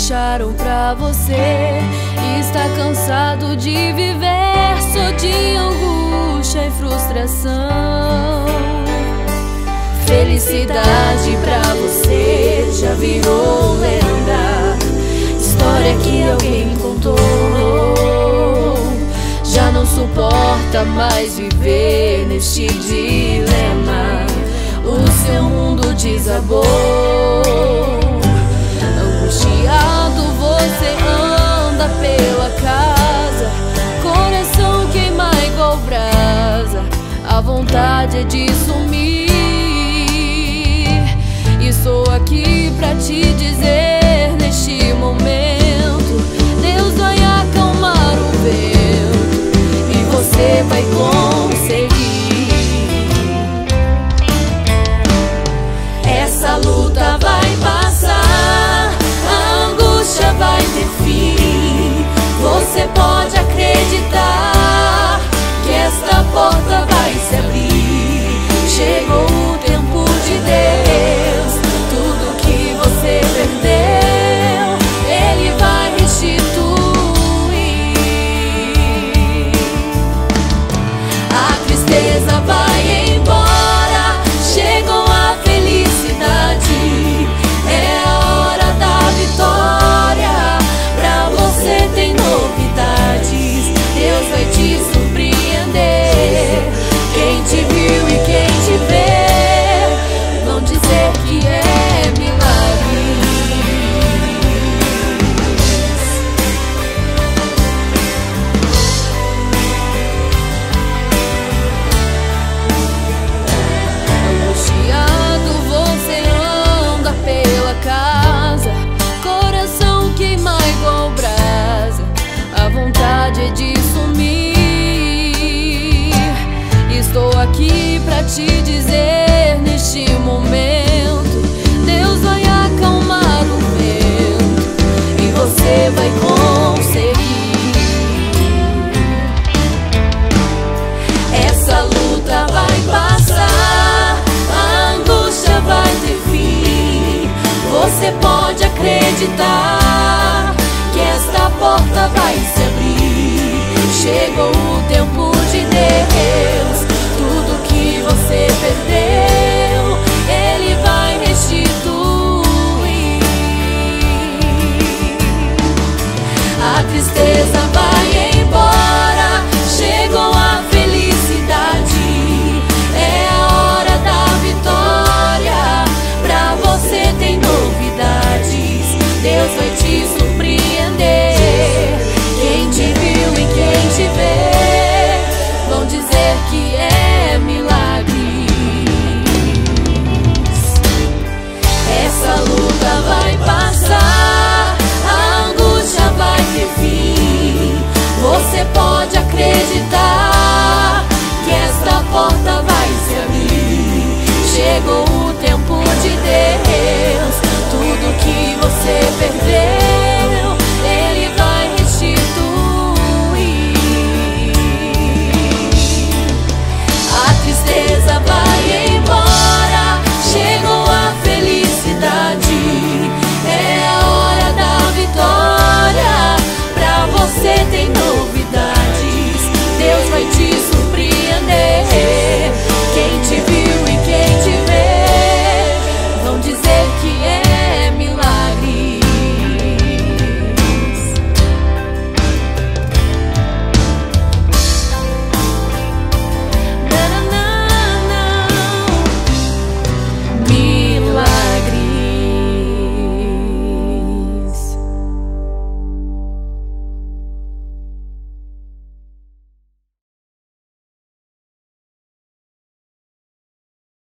deixaram pra você. Está cansado de viver só de angústia e frustração. Felicidade pra você já virou lenda, história que alguém contou. Já não suporta mais viver neste dilema, o seu mundo desabou. Angustiado você anda pela casa, coração queima igual brasa, a vontade é de sumir. Estou aqui pra te dizer neste momento, Deus vai acalmar o vento e você vai conseguir. Essa luta vai passar, a angústia vai ter fim. Você pode acreditar que esta porta vai se abrir. Chegou o tempo de Deus, tudo que você perdeu, Ele vai restituir. A tristeza vai embora, chegou a felicidade. É a hora da vitória, pra você tem novidades. Deus vai te surpreender. Quem te viu e quem te vê vão dizer que é milagre. Angustiado você anda pela casa, coração queima igual brasa, a vontade é de sumir. Estou aqui pra te dizer neste momento, Deus vai acalmar o vento e você vai conseguir. Essa luta vai passar, a angústia vai ter fim. Você pode acreditar que esta porta vai se abrir. Chegou o tempo de Deus, tudo que você perdeu,